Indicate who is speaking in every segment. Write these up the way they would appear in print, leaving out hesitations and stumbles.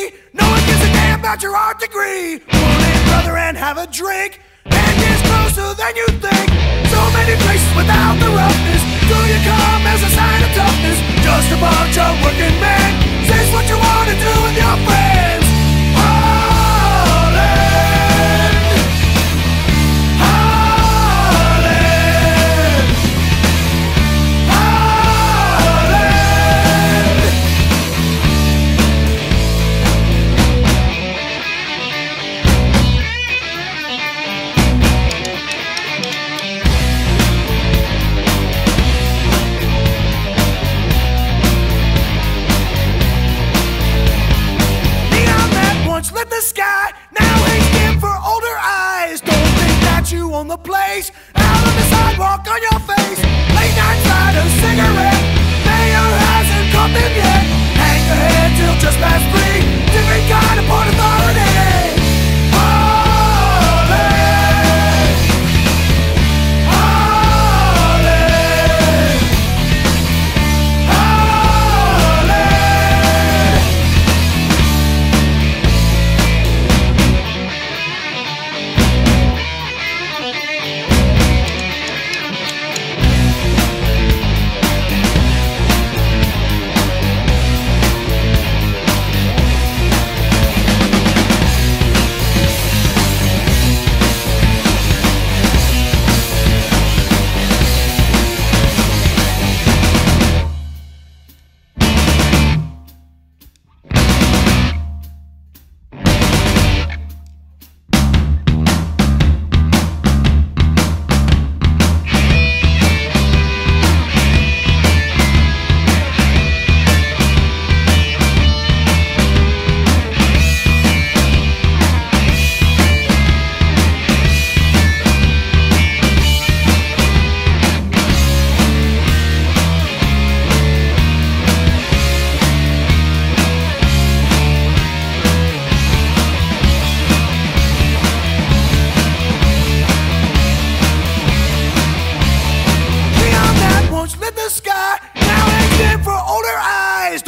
Speaker 1: No one gives a damn about your art degree. Pull in, brother, and have a drink. And it's closer than you think. So many places without the roughness. Do you come as a sign of toughness? Just a bunch of working men. Say what you want to do with your friends. Lit the sky, now he's in for older eyes. Don't think that you own the place. Out on the sidewalk on your face. Late night side a cigarette. Mayor hasn't caught them yet. Hang your head till just past 3. Different kind of port authority.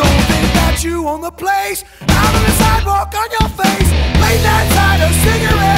Speaker 1: You on the place, out on the sidewalk on your face, late night side a cigarette.